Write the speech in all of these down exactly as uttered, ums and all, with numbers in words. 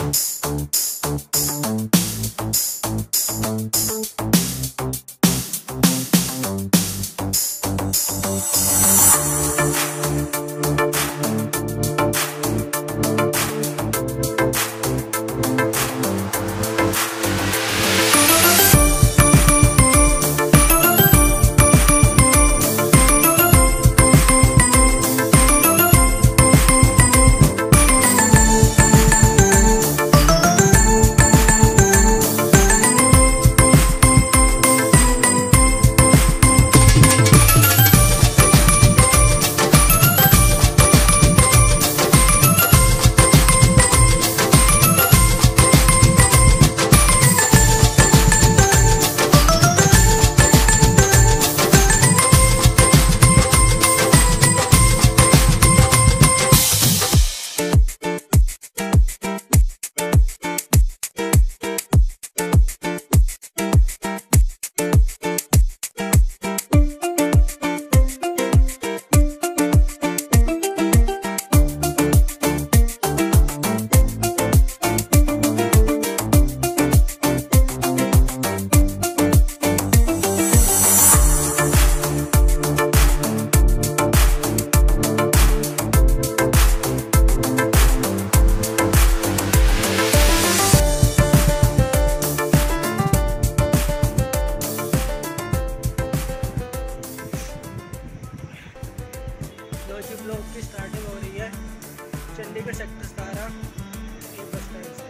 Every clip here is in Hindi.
ब्लॉग की स्टार्टिंग हो रही है चंडीगढ़ सेक्टर सतारह एक बस स्टैंड से।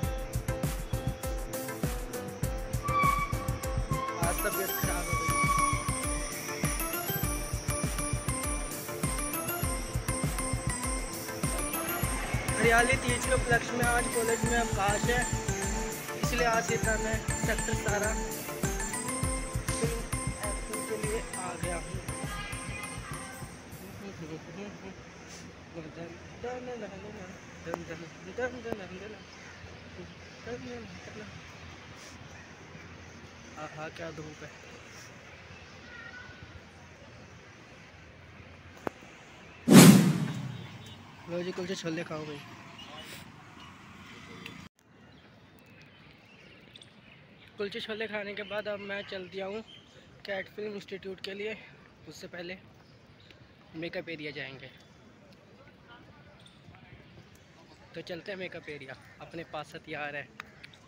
आज तबीयत खराब हो गई। हरियाली तीज के उपलक्ष्य में आज कॉलेज में अवकाश है, इसलिए आज से मैं सेक्टर सतारह एक्टिंग के लिए आ गया हूँ। आहा क्या धूप है। लो जी कुलचे छोले खाओ भाई। कुलचे छोले खाने के बाद अब मैं चल दिया हूँ कैट फिल्म इंस्टीट्यूट के लिए। उससे पहले मेकअप एरिया जाएंगे, तो चलते हैं मेकअप एरिया। अपने पास हथियार है।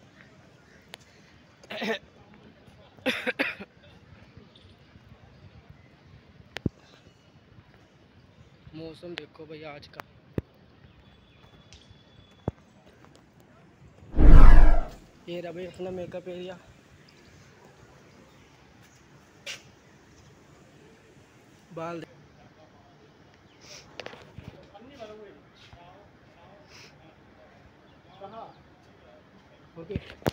मौसम देखो भाई आज का। ये रहा भाई अपना मेकअप एरिया। बाल okay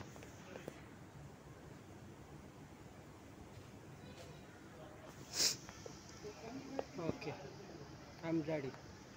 okay I am ready.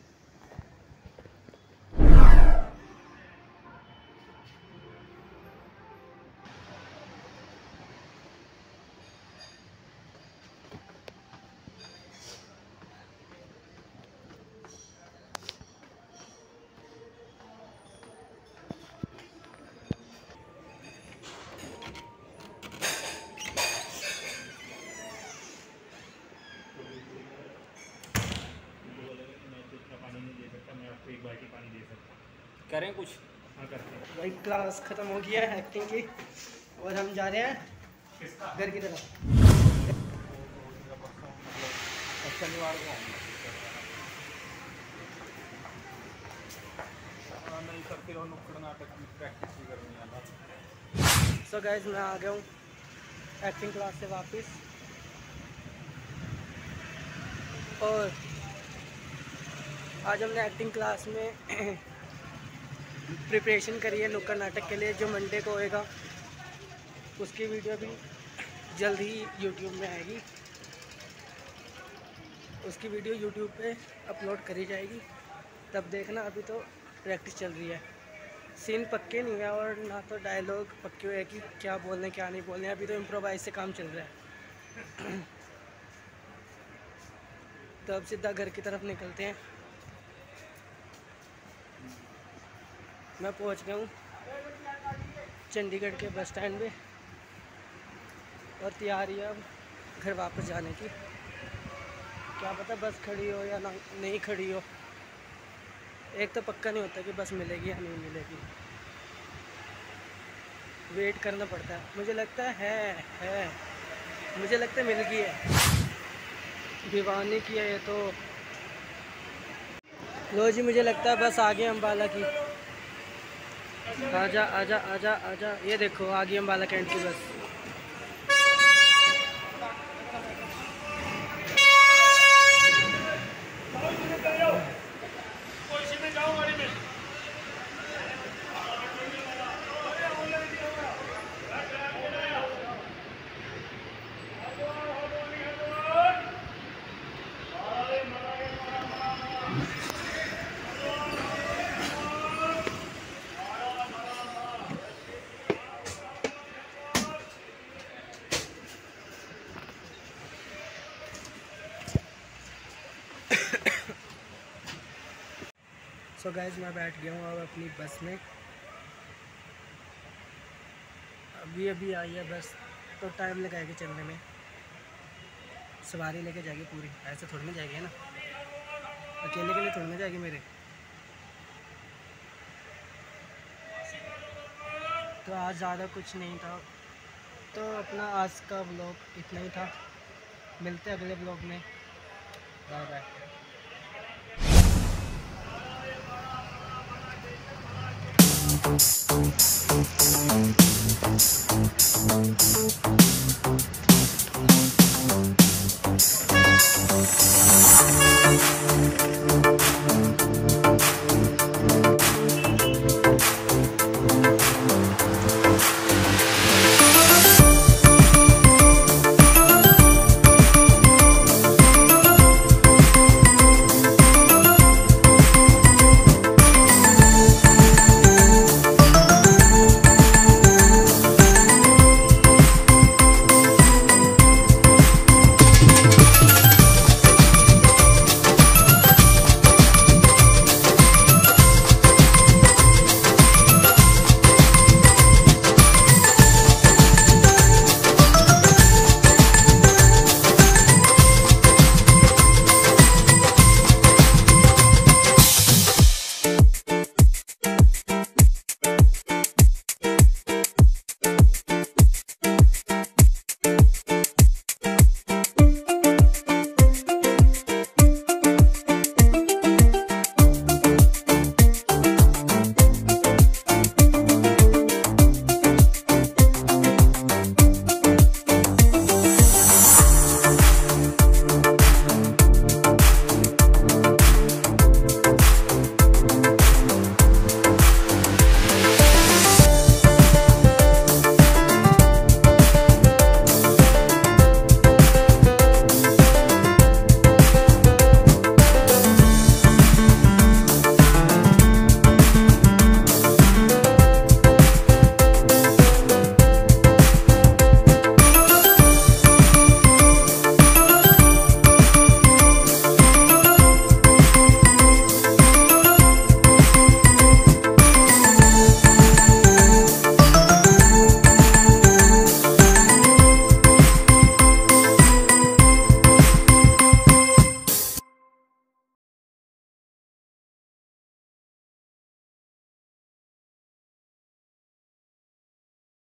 एक बाल्टी पानी दे सकता हूँ। करें कुछ? हाँ करते हैं भाई क्लास ख़त्म हो गया है एक्टिंग की और हम जा रहे हैं घर की तरफ। शनिवार को नहीं करते हो नुक्कड़ नाटक की प्रैक्टिस भी करनी है। सो गाइस मैं आ गया हूँ एक्टिंग क्लास से वापस और आज हमने एक्टिंग क्लास में प्रिपरेशन करी है नुक्कड़ नाटक के लिए जो मंडे को होएगा। उसकी वीडियो भी जल्द ही यूट्यूब में आएगी। उसकी वीडियो यूट्यूब पे अपलोड करी जाएगी, तब देखना। अभी तो प्रैक्टिस चल रही है, सीन पक्के नहीं है और ना तो डायलॉग पक्के हुए कि क्या बोलने क्या नहीं बोलने। अभी तो इम्प्रोवाइज से काम चल रहा है। तो अब सीधा घर की तरफ निकलते हैं। मैं पहुंच गया हूँ चंडीगढ़ के बस स्टैंड पे और तैयारी है अब घर वापस जाने की। क्या पता बस खड़ी हो या ना नहीं खड़ी हो, एक तो पक्का नहीं होता कि बस मिलेगी या नहीं मिलेगी, वेट करना पड़ता है। मुझे लगता है है, है। मुझे लगता है मिल गई है, भिवानी की है ये तो। लो जी, मुझे लगता है बस आ गई अम्बाला की। आजा आजा आजा आजा, ये देखो आ गई अम्बाला कैंट की बस। सो गाइस, मैं बैठ गया हूँ अब अपनी बस में। अभी अभी आई है बस, तो टाइम लगाएगी चलने में। सवारी लेके जाएगी पूरी, ऐसे थोड़ी ना जाएगी है ना, अकेले के लिए थोड़ी ना जाएगी मेरे। तो आज ज़्यादा कुछ नहीं था, तो अपना आज का व्लॉग इतना ही था। मिलते हैं अगले व्लॉग में, बाय बाय।